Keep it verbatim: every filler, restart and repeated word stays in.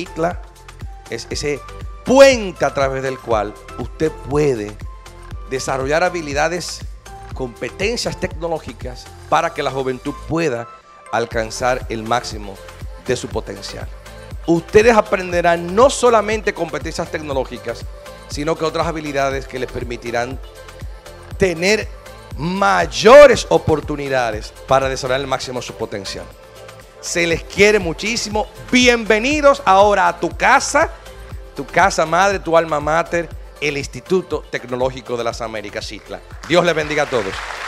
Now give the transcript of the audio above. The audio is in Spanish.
ITLA es ese puente a través del cual usted puede desarrollar habilidades, competencias tecnológicas para que la juventud pueda alcanzar el máximo de su potencial. Ustedes aprenderán no solamente competencias tecnológicas, sino que otras habilidades que les permitirán tener mayores oportunidades para desarrollar el máximo de su potencial. Se les quiere muchísimo. Bienvenidos ahora a tu casa, tu casa madre, tu alma mater, el Instituto Tecnológico de las Américas, ITLA. Dios les bendiga a todos.